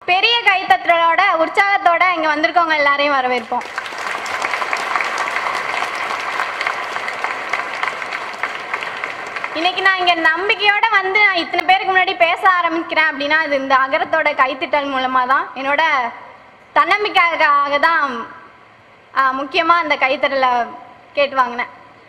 பெரிய கைத்தட்டலோட உற்சாகத்தோட இங்க வந்திருக்கவங்க எல்லாரையும் வரவேற்போம். இன்னைக்கு நான் இங்க நம்பிக்கையோட வந்து நான் இத்தனை பேருக்கு முன்னாடி பேச ஆரம்பிக்கிறேன் அப்படின்னா அது இந்த அகரத்தோட கைத்திட்டல் மூலமா தான். என்னோட தன்னம்பிக்கைக்காக தான் முக்கியமா அந்த கைத்தட்டலை கேட்டு வாங்கினேன்.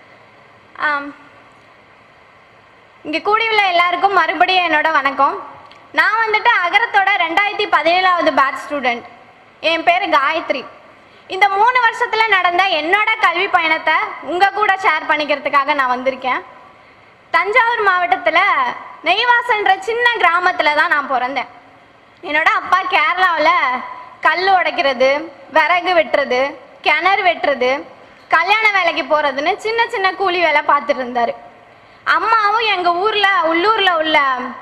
இங்க கூடியுள்ள எல்லாருக்கும் மறுபடியும் என்னோட வணக்கம். நான் வந்துட்டு அகரத்தோட 2017வது பேட்ச் ஸ்டூடெண்ட். என் பேர் காயத்ரி. இந்த 3 வருஷத்துல நடந்த என்னோட கல்வி பயணத்தை உங்க கூட ஷேர் பண்ணிக்கிறதுக்காக நான் வந்திருக்கேன். தஞ்சாவூர் மாவட்டத்தில் நெய்வாசன்ற சின்ன கிராமத்தில் தான் நான் பிறந்தேன். என்னோட அப்பா கேரளாவில் கல் உடைக்கிறது, விறகு வெட்டுறது, கிணறு வெட்டுறது, கல்யாண வேலைக்கு போகிறதுன்னு சின்ன சின்ன கூலி வேலை பார்த்துட்டு இருந்தார். அம்மாவும் எங்கள் உள்ளூரில் உள்ள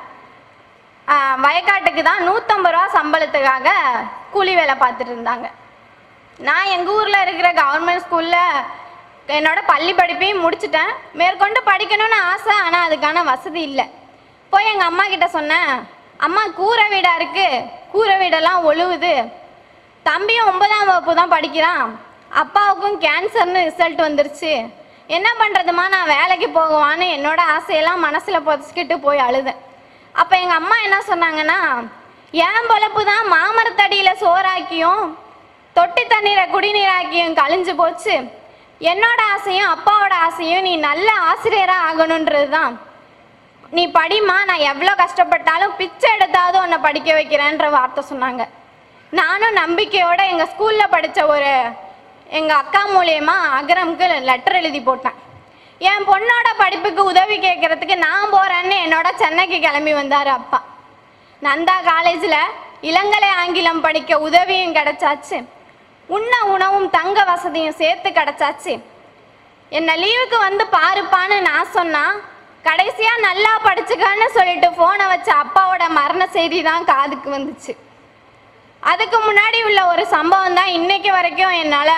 வயக்காட்டுக்கு தான் 150 ரூபா சம்பளத்துக்காக கூலி வேலை பார்த்துட்டு இருந்தாங்க. நான் எங்கள் ஊரில் இருக்கிற கவர்மெண்ட் ஸ்கூலில் என்னோட பள்ளி படிப்பையும் முடிச்சுட்டேன். மேற்கொண்டு படிக்கணும்னு ஆசை, ஆனால் அதுக்கான வசதி இல்லை. போய் எங்கள் அம்மா கிட்ட சொன்னேன், அம்மா கூரை வீடாக இருக்குது, கூரை வீடெல்லாம் ஒழுகுது, தம்பியும் 9ஆம் வகுப்பு தான் படிக்கிறான், அப்பாவுக்கும் கேன்சர்னு ரிசல்ட் வந்துருச்சு, என்ன பண்ணுறதுமா, நான் வேலைக்கு போகுவான்னு என்னோட ஆசையெல்லாம் மனசில் புதைச்சிக்கிட்டு போய் அழுதேன். அப்போ எங்கள் அம்மா என்ன சொன்னாங்கன்னா, என் பொழப்பு தான் மாமரத்தடியில் சோறாக்கியும் தொட்டி தண்ணீரை குடிநீராக்கியும் கழிஞ்சு போச்சு, என்னோட ஆசையும் அப்பாவோட ஆசையும் நீ நல்ல ஆசிரியராக ஆகணுன்றது தான், நீ படிமா, நான் எவ்வளோ கஷ்டப்பட்டாலும் பிச்சை எடுத்தாவது உன்னை படிக்க வைக்கிறேன்ற வார்த்தை சொன்னாங்க. நானும் நம்பிக்கையோடு எங்கள் ஸ்கூலில் படித்த எங்கள் அக்கா மூலியமா அகரமுக்கு லெட்டர் எழுதி போட்டேன். என் பொண்ணோட படிப்புக்கு உதவி கேட்கறதுக்கு நான் போகிறேன்னு என்னோட சென்னைக்கு கிளம்பி வந்தார் அப்பா. நந்தா காலேஜில் இளங்கலை ஆங்கிலம் படிக்க உதவியும் கிடைச்சாச்சு, உண்ண உணவும் தங்க வசதியும் சேர்த்து கிடைச்சாச்சு. என்னை லீவுக்கு வந்து பாருப்பான்னு நான் சொன்னா, கடைசியாக நல்லா படிச்சுக்கன்னு சொல்லிட்டு ஃபோனை வச்ச அப்பாவோட மரண செய்தி தான் காதுக்கு வந்துச்சு. அதுக்கு முன்னாடி உள்ள ஒரு சம்பவம் தான் இன்னைக்கு வரைக்கும் என்னால்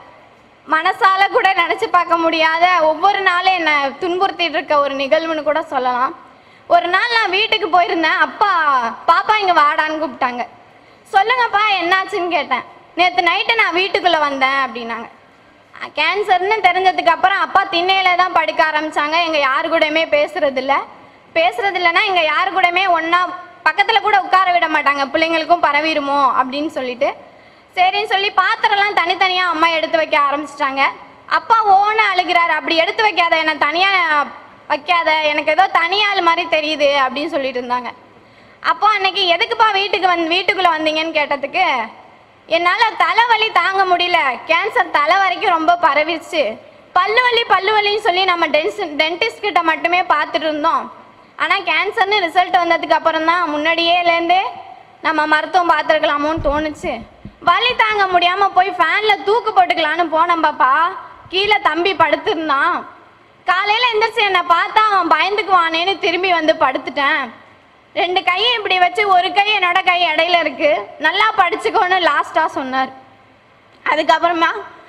மனசால கூட நினச்சி பார்க்க முடியாத, ஒவ்வொரு நாளும் என்னை துன்புறுத்திட்டு இருக்க ஒரு நிகழ்வுன்னு கூட சொல்லலாம். ஒரு நாள் நான் வீட்டுக்கு போயிருந்தேன். பாப்பா இங்கே வாடான்னு கூப்பிட்டாங்க. சொல்லுங்கப்பா என்னாச்சுன்னு கேட்டேன். நேற்று நைட்டு நான் வீட்டுக்குள்ளே வந்தேன் அப்படின்னாங்க. கேன்சர்னு தெரிஞ்சதுக்கு அப்புறம் அப்பா திண்ணையில் தான் படுக்க ஆரம்பித்தாங்க. எங்கள் யாரு கூடயுமே பேசுறதில்லைன்னா எங்கள் யாரு கூடயுமே ஒன்றா பக்கத்தில் கூட உட்கார விட மாட்டாங்க, பிள்ளைங்களுக்கும் பரவிடுமோ அப்படின்னு சொல்லிட்டு. சரின்னு சொல்லி பாத்திரம்லாம் தனித்தனியாக அம்மா எடுத்து வைக்க ஆரம்பிச்சிட்டாங்க. அப்பா ஓன்னு அழுகிறாரு, அப்படி எடுத்து வைக்காத, என்னை தனியாக வைக்காத, எனக்கு ஏதோ தனியாள் மாதிரி தெரியுது அப்படின்னு சொல்லிட்டு இருந்தாங்க. அப்போ அன்னைக்கு எதுக்குப்பா வீட்டுக்குள்ளே வந்தீங்கன்னு கேட்டதுக்கு, என்னால் தலைவலி தாங்க முடியல, கேன்சர் தலை வரைக்கும் ரொம்ப பரவிடுச்சு, பல்லுவலின்னு சொல்லி நம்ம டென்டிஸ்ட் கிட்ட மட்டுமே பார்த்துட்டு இருந்தோம், ஆனால் கேன்சர்னு ரிசல்ட் வந்ததுக்கு அப்புறம் தான் முன்னாடியேலேருந்தே நம்ம மருத்துவம் பார்த்துருக்கலாமோன்னு தோணுச்சு, வலி தாங்க முடியாமல் போய் ஃபேனில் தூக்கு போட்டுக்கலான்னு போனோம் பாப்பா, கீழே தம்பி படுத்துருந்தான், காலையில் எந்திரிச்சு என்னை பார்த்தா அவன் பயந்துக்குவானேன்னு திரும்பி வந்து படுத்துட்டேன், 2 கையும் இப்படி வச்சு ஒரு கை என்னோட கை இடையில இருக்கு, நல்லா படிச்சுக்கோன்னு லாஸ்ட்டாக சொன்னார். அதுக்கப்புறமா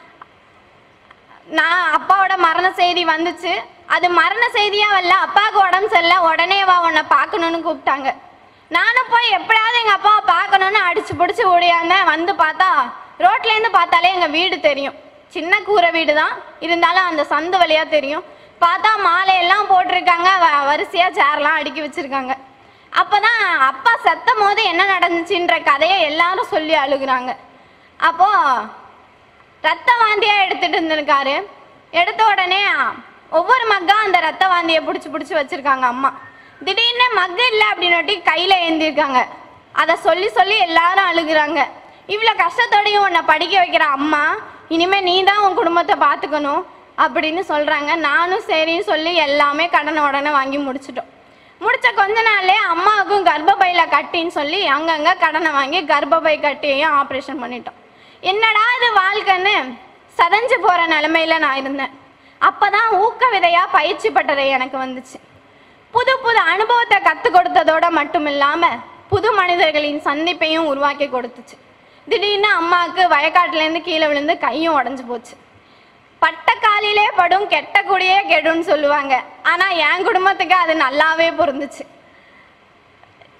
நான் அப்பாவோட மரண செய்தி வந்துச்சு. அது மரண செய்தியாக வரல, அப்பாவுக்கு உடம்பு சரியில்லை, உடனே வா உன்னை பார்க்கணுன்னு கூப்பிட்டாங்க. நானும் போய் எப்படியாவது எங்கள் அப்பாவை பார்க்கணுன்னு அடிச்சு பிடிச்சி ஓடியாந்தேன். வந்து பார்த்தா ரோட்லேருந்து பார்த்தாலே எங்கள் வீடு தெரியும். சின்ன கூரை வீடு தான், இருந்தாலும் அந்த சந்து வழியாக தெரியும். பார்த்தா மாலையெல்லாம் போட்டிருக்காங்க, வரிசையாக சேர்லாம் அடுக்கி வச்சுருக்காங்க. அப்போ தான் அப்பா செத்தும் போது என்ன நடந்துச்சுன்ற கதையை எல்லாரும் சொல்லி அழுகுறாங்க. அப்போது ரத்த வாந்தியாக எடுத்துகிட்டு இருந்திருக்காரு. எடுத்த உடனே ஒவ்வொரு மக்கா அந்த ரத்த வாந்தியை பிடிச்சி வச்சுருக்காங்க அம்மா. திடீர்னு மக்கு இல்லை அப்படின்னொட்டி கையில் ஏந்திருக்காங்க. அதை சொல்லி எல்லாரும் அழுகுறாங்க. இவ்வளோ கஷ்டத்தோடையும் உன்னை படிக்க வைக்கிற அம்மா, இனிமேல் நீ தான் உன் குடும்பத்தை பார்த்துக்கணும் அப்படின்னு சொல்கிறாங்க. நானும் சரின்னு சொல்லி எல்லாமே உடனே வாங்கி முடிச்சிட்டோம். முடித்த கொஞ்ச நாள்லேயே அம்மாவுக்கும் கர்ப்பப்பையில் கட்டின்னு சொல்லி அங்கங்கே கடனை வாங்கி கர்ப்பப்பை கட்டியையும் ஆப்ரேஷன் பண்ணிட்டோம். என்னடா இது வாழ்க்கைன்னு சதஞ்சு போகிற நிலமையில நான் இருந்தேன். அப்போ தான் ஊக்க விதையாக பயிற்சி பட்டறை எனக்கு வந்துச்சு. புது அனுபவத்தை கற்றுக் கொடுத்ததோடு மட்டும் இல்லாமல் புது மனிதர்களின் சந்திப்பையும் உருவாக்கி கொடுத்துச்சு. திடீர்னு அம்மாவுக்கு வயக்காட்டிலேருந்து கீழே விழுந்து கையும் உடஞ்சி போச்சு. பட்ட காலிலே படும் கெட்ட கூடியே கெடுன்னு சொல்லுவாங்க. ஆனால் என் குடும்பத்துக்கு அது நல்லாவே பொருந்துச்சு.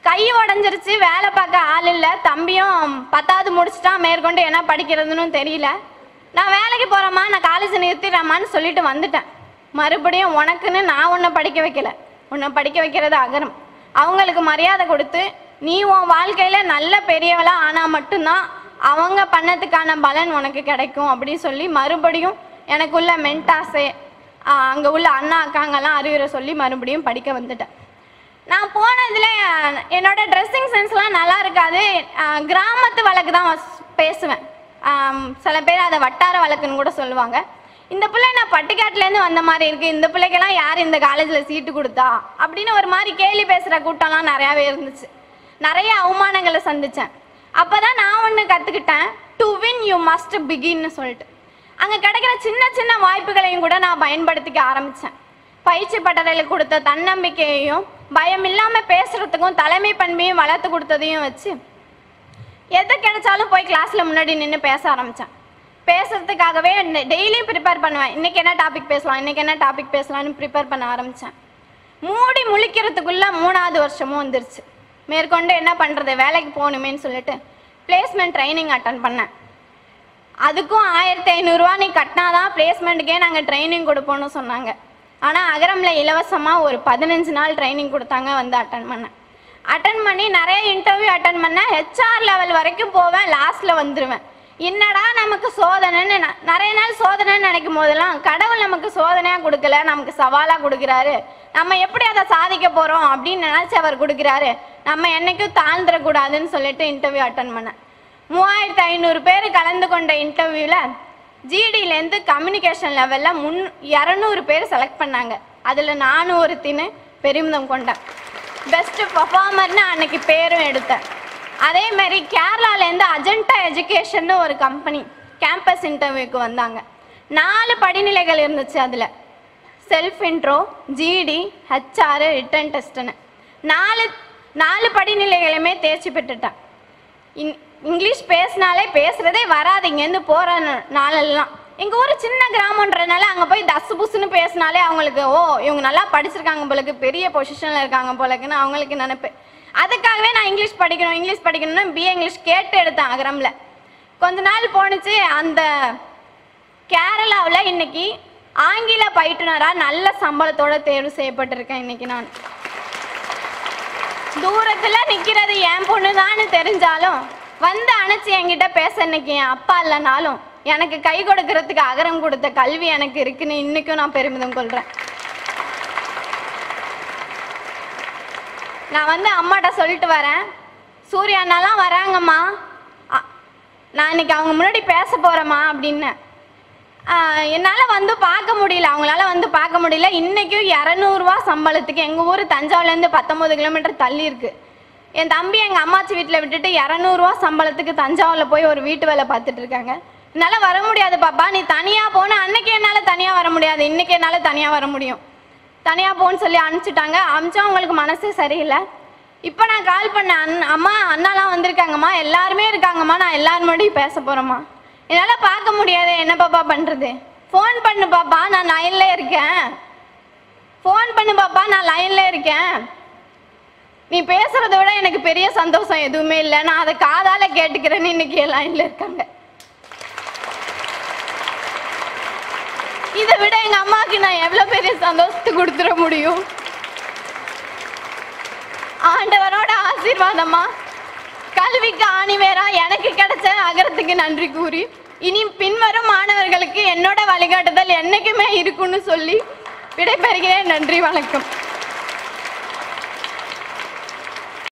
கை உடஞ்சிருச்சு, வேலை பார்க்க ஆள் இல்லை, தம்பியும் 10வது முடிச்சுட்டான், மேற்கொண்டு என்ன படிக்கிறதுன்னு தெரியல. நான் வேலைக்கு போகிறேம்மா, நான் காலேஜ் நிறுத்திடுறேம்மான்னு சொல்லிட்டு வந்துட்டேன். மறுபடியும் உனக்குன்னு நான் உன்னை படிக்க வைக்கல, உன்னை படிக்க வைக்கிறது அகரம். அவங்களுக்கு மரியாதை கொடுத்து நீ உன் வாழ்க்கையில் நல்ல பெரியவளாக ஆனால் மட்டும்தான் அவங்க பண்ணதுக்கான பலன் உனக்கு கிடைக்கும் அப்படின்னு சொல்லி மறுபடியும் எனக்குள்ள மென்டாஸே அங்கே உள்ள அண்ணா அக்காங்கெல்லாம் அறிவுரை சொல்லி மறுபடியும் படிக்க வந்துட்டேன். நான் போனதில் என்னோட ட்ரெஸ்ஸிங் சென்ஸ்லாம் நல்லா இருக்காது. கிராமத்து வழக்கு தான் பேசுவேன். சில பேர் அதை வட்டார வழக்குன்னு கூட சொல்லுவாங்க. இந்த பிள்ளை நான் பட்டிக்காட்டிலேருந்து வந்த மாதிரி இருக்குது, இந்த பிள்ளைக்கெல்லாம் யார் இந்த காலேஜில் சீட்டு கொடுத்தா அப்படின்னு ஒரு மாதிரி கேலி பேசுகிற கூட்டம்லாம் நிறையாவே இருந்துச்சு. நிறைய அவமானங்களை சந்தித்தேன். அப்போ தான் நான் ஒன்று கற்றுக்கிட்டேன், டு வின் யூ மஸ்ட் பிகின்னு சொல்லிட்டு. அங்கே கிடைக்கிற சின்ன சின்ன வாய்ப்புகளையும் கூட நான் பயன்படுத்திக்க ஆரம்பித்தேன். பயிற்சி பட்டறையில் கொடுத்த தன்னம்பிக்கையையும் பயம் இல்லாமல் பேசுகிறதுக்கும் தலைமை பண்பையும் வளர்த்து கொடுத்ததையும் வச்சு எது கிடைச்சாலும் போய் கிளாஸில் முன்னாடி நின்று பேச ஆரம்பித்தேன். பேசுறதுக்காகவே டெய்லியும் ப்ரிப்பேர் பண்ணுவேன். இன்றைக்கி என்ன டாபிக் பேசலாம், இன்றைக்கி என்ன டாபிக் பேசலான்னு ப்ரிப்பேர் பண்ண ஆரம்பித்தேன். மூடி முழிக்கிறதுக்குள்ளே 3வது வருஷமும் வந்துருச்சு. மேற்கொண்டு என்ன பண்ணுறது, வேலைக்கு போகணுமேன்னு சொல்லிட்டு பிளேஸ்மெண்ட் ட்ரைனிங் அட்டன் பண்ணேன். அதுக்கும் 1500 ரூபா நீ கட்டினாதான் பிளேஸ்மெண்ட்டுக்கே நாங்கள் ட்ரைனிங் கொடுப்போம்னு சொன்னாங்க. ஆனால் அகரமில் இலவசமாக ஒரு 15 நாள் ட்ரைனிங் கொடுத்தாங்க. வந்து அட்டன் பண்ணி நிறைய இன்டர்வியூ அட்டன் பண்ணேன். ஹெச்ஆர் லெவல் வரைக்கும் போவேன், லாஸ்ட்டில் வந்துடுவேன். என்னடா நமக்கு சோதனைன்னு நிறைய நாள் சோதனைன்னு நினைக்கும் போதெல்லாம் கடவுள் நமக்கு சோதனையாக கொடுக்கல, நமக்கு சவாலாக கொடுக்குறாரு, நம்ம எப்படி அதை சாதிக்க போகிறோம் அப்படின்னு நினச்சி அவர் கொடுக்குறாரு, நம்ம என்றைக்கும் தாழ்ந்துடக்கூடாதுன்னு சொல்லிட்டு இன்டர்வியூ அட்டன் பண்ணேன். 3500 பேர் கலந்து கொண்ட இன்டர்வியூவில் ஜிடியிலேருந்து கம்யூனிகேஷன் லெவலில் 200 பேர் செலக்ட் பண்ணாங்க. அதில் நானும் ஒருத்தின்னு பெருமிதம் கொண்டேன். பெஸ்ட்டு பர்ஃபார்மர்னு அன்னைக்கு பேரும் எடுத்தேன். அதேமாரி கேரளாலேருந்து அஜெண்டா எஜுகேஷன்னு ஒரு கம்பெனி கேம்பஸ் இன்டர்வியூக்கு வந்தாங்க. 4 படிநிலைகள் இருந்துச்சு. அதில் self intro, GD, HR, written டெஸ்ட்டுன்னு 4 படிநிலைகளுமே தேர்ச்சி பெற்றுட்டேன். இங்கிலீஷ் பேசினாலே பேசுகிறதே வராது. இங்கேருந்து போகிற நாளெல்லாம் எங்கள் ஊர் சின்ன கிராமன்றதுனால அங்கே போய் தசு புசுன்னு பேசினாலே அவங்களுக்கு இவங்க நல்லா படிச்சிருக்காங்க போலக்கு, பெரிய பொசிஷனில் இருக்காங்க போலக்குன்னு அவங்களுக்கு நினைப்பேன். அதுக்காகவே நான் இங்கிலீஷ் படிக்கணும்னு பிஏ இங்கிலீஷ் கேட்டு எடுத்தேன் அகரமில். கொஞ்ச நாள் போணுச்சு. அந்த கேரளாவில் இன்னைக்கு ஆங்கில பயிற்றுனராக நல்ல சம்பளத்தோடு தேர்வு செய்யப்பட்டிருக்கேன். இன்னைக்கு நான் தூரத்தில் நிற்கிறது என் பொண்ணு தான்னு தெரிஞ்சாலும் வந்து அணைச்சி என்கிட்ட பேச இன்னைக்கு என் அப்பா இல்லைனாலும் எனக்கு கை கொடுக்கறதுக்கு அகரம் கொடுத்த கல்வி எனக்கு இருக்குன்னு இன்னைக்கும் நான் பெருமிதம் கொள்கிறேன். நான் வந்து அம்மாட்ட சொல்லிட்டு வரேன், சூர்யா அண்ணாலாம் வராங்கம்மா, நான் இன்னைக்கு அவங்க முன்னாடி பேச போகிறேம்மா அப்படின்னு. என்னால் வந்து பார்க்க முடியல, அவங்களால வந்து பார்க்க முடியல. இன்றைக்கும் 200 ரூபா சம்பளத்துக்கு எங்கள் ஊர் தஞ்சாவூர்லேருந்து 19 கிலோமீட்டர் தள்ளி இருக்குது. என் தம்பி எங்கள் அம்மாச்சி வீட்டில் விட்டுட்டு 200 ரூபா சம்பளத்துக்கு தஞ்சாவூரில் போய் ஒரு வீட்டு வேலை பார்த்துட்டு இருக்காங்க. என்னால் வர முடியாது பாப்பா, நீ தனியாக போன. அன்னைக்கு என்னால் தனியாக வர முடியாது, இன்றைக்கி என்னால் தனியாக வர முடியும். தனியாக போன்னு சொல்லி அனுப்பிச்சிட்டாங்க. அனுப்பிச்சா அவங்களுக்கு மனசே சரியில்லை. இப்போ நான் கால் பண்ணேன், அம்மா அண்ணாலாம் வந்திருக்காங்கம்மா, எல்லாருமே இருக்காங்கம்மா, நான் எல்லாரும் முன்னாடியும் பேச போகிறேம்மா, என்னால் பார்க்க முடியாது, என்ன பாப்பா பண்ணுறது? ஃபோன் பண்ணு பாப்பா, நான் லைனில் இருக்கேன், ஃபோன் பண்ணு பாப்பா, நான் லைனில் இருக்கேன், நீ பேசுகிறத விட எனக்கு பெரிய சந்தோஷம் எதுவுமே இல்லை, நான் அதை காதால் கேட்டுக்கிறேன்னு இன்னைக்கு லைனில் இருக்காங்க. இதை விட எங்கள் அம்மாவுக்கு நான் எவ்வளோ பெரிய சந்தோஷத்தை கொடுத்துட முடியும்? ஆண்டவரோட ஆசீர்வாதமா கல்விக்கு ஆணிவேரா எனக்கு கிடைச்ச அகரத்துக்கு நன்றி கூறி இனி பின்வரும் மாணவர்களுக்கு என்னோட வழிகாட்டுதல் என்னைக்குமே இருக்குன்னு சொல்லி விடைபெறுகிறேன். நன்றி, வணக்கம்.